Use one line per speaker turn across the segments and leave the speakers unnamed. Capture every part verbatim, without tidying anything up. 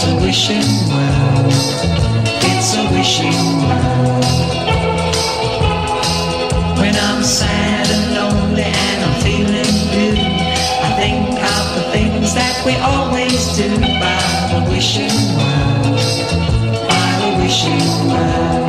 a wishing well. It's a wishing well. When I'm sad and lonely and I'm feeling blue, I think of the things that we always do by the wishing well, by the wishing well.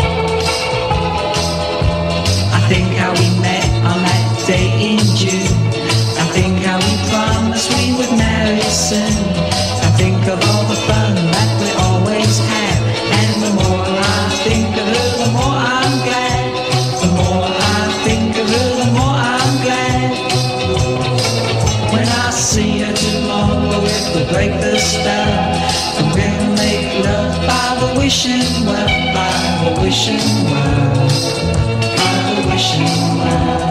I think how we met on that day in June. I think how we promised we would marry soon. I think of all the fun that we always had, and the more I think of her, the more I'm glad. The more I think of her, the more I'm glad. When I see her tomorrow, it will break the spell, and we'll make love by the wishing well, by the wishing well, by the wishing well.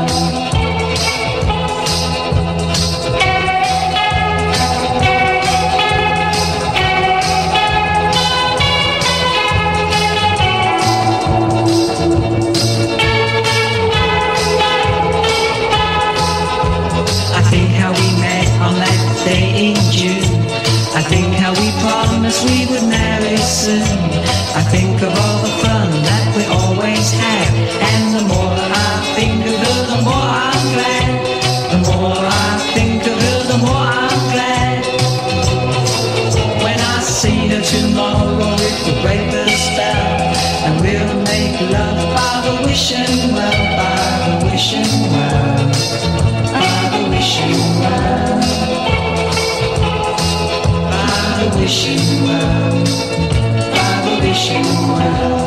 Day in June. I think how we promised we would marry soon. I think of all the fun that we always had, and the more I think of her, the more I'm glad. The more I think of her, the more I'm glad. When I see her tomorrow, it will break the spell, and we'll make love by the wishing well, by the wishing well, by the wishing well. By the wishing well, by the wishing well.